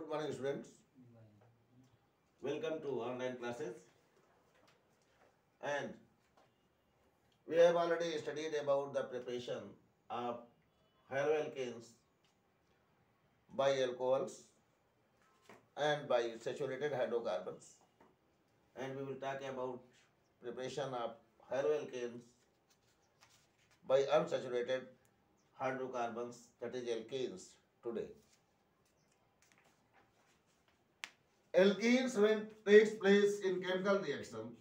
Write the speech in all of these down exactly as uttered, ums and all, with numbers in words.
morning, students. Welcome to online classes. And we have already studied about the preparation of haloalkanes by alcohols and by saturated hydrocarbons. And we will talk about preparation of haloalkanes by unsaturated hydrocarbons, that is alkenes, today. Alkenes, when takes place in chemical reaction,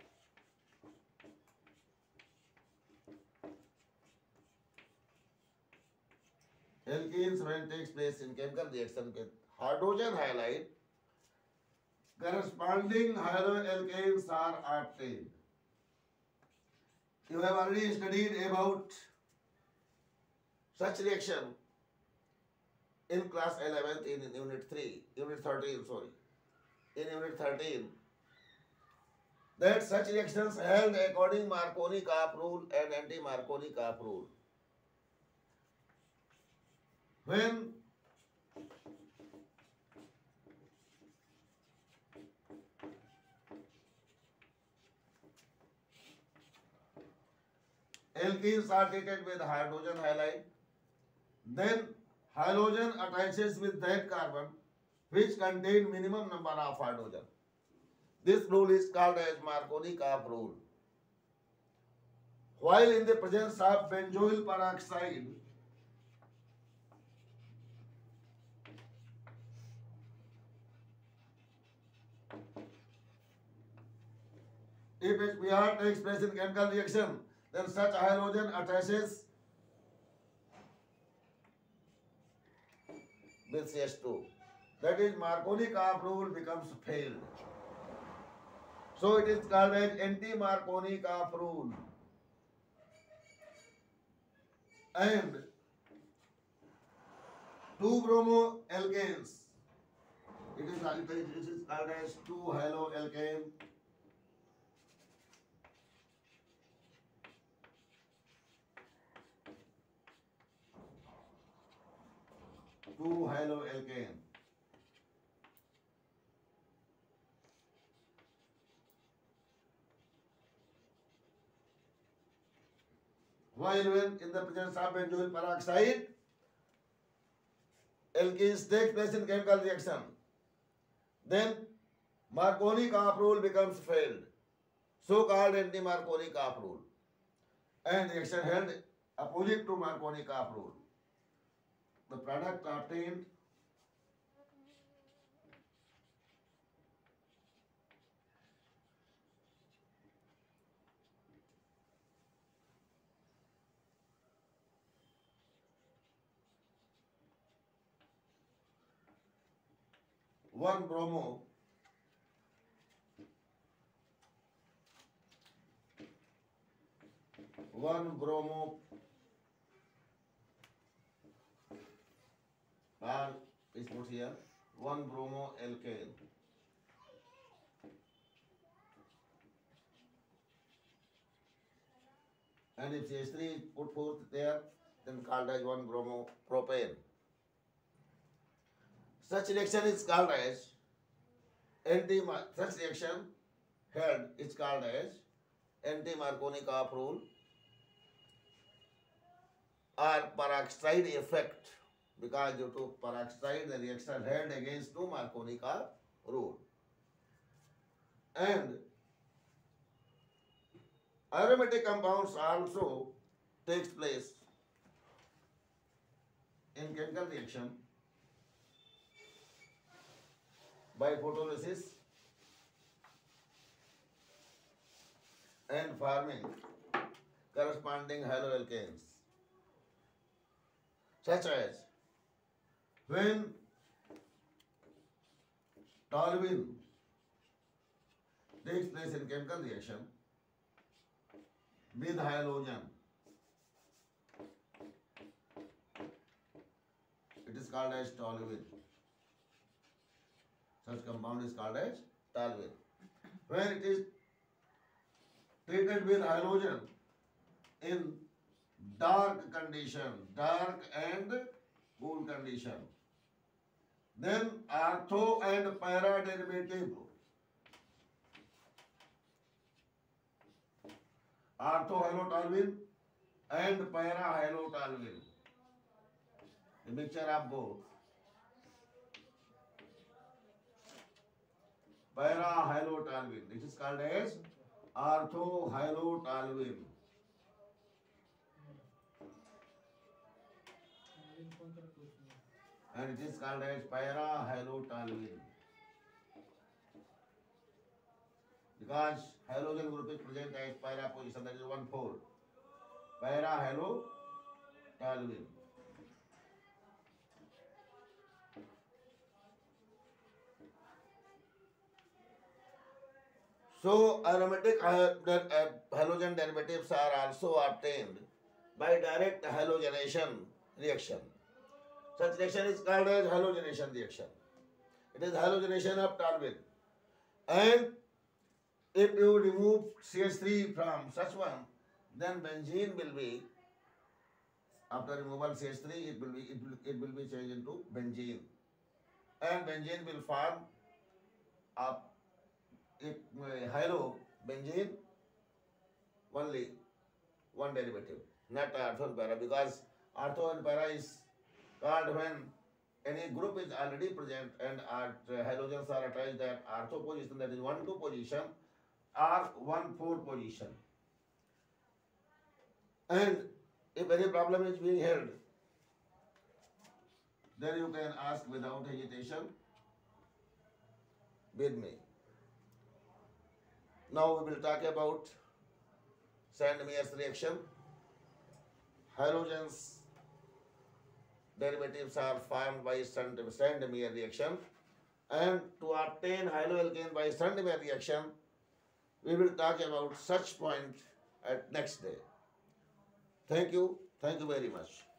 alkenes when takes place in chemical reaction with hydrogen halide, corresponding haloalkanes are obtained. You have already studied about such reaction in class eleventh in unit three, unit thirteen, sorry. In unit thirteen, that such reactions held according Marconi-Karp rule and anti-Marconi-Karp rule. When alkenes are treated with hydrogen halide, then halogen attaches with that carbon which contain minimum number of hydrogen. This rule is called as Marconi-Karp rule. While in the presence of benzoyl peroxide, if H B r takes place in chemical reaction, then such halogen attaches with C H two. That is, Marconi-Karp rule becomes failed. So it is called as anti-Marconi-Karp rule. And two bromo alkanes, it is, it is called as two haloalkane. Two haloalkane. While when in the presence of benzoyl peroxide, alkenes take place in chemical reaction, then Marconi-Karp rule becomes failed, so called anti-Marconi-Karp rule, and reaction held opposite to Marconi-Karp rule. The product obtained one bromo one bromo R is put here, one bromo alkane. And if C H three is put forth there, then called as one bromo propane. Such reaction is called as anti such reaction held is called as anti-Marconi-Karp rule or peroxide effect, because due to peroxide the reaction held against to Marconi-Karp rule. And aromatic compounds also takes place in chemical reaction by photolysis and forming corresponding haloalkanes, such as when toluene takes place in chemical reaction with halogen, it is called as toluene. Such compound is called as toluene. When it is treated with halogen in dark condition, dark and cool condition, Then ortho and para derivative. Ortho halotoluene and para halotoluene. The mixture of both. Para halotoluene. This is called as ortho halotoluene. And it is called as para halotoluene. Because halogen group is present as para position, that is one four. Para halotoluene. So aromatic halogen derivatives are also obtained by direct halogenation reaction. Such reaction is called as halogenation reaction. It is halogenation of toluene. And if you remove C H three from such one, then benzene will be, after removal C H three, it will be it will, it will be changed into benzene. And benzene will form a it, uh, halo benzene only one derivative, not ortho and para, because ortho and para is called when any group is already present and our halogens are attached at ortho position, that is one two position or one four position. And if any problem is being held, then you can ask without hesitation with me. Now we will talk about Sand-Meyer's reaction. Halogens derivatives are formed by Sand-Meyer reaction, and to obtain haloalkane by Sand-Meyer reaction, we will talk about such point at next day. Thank you. Thank you very much.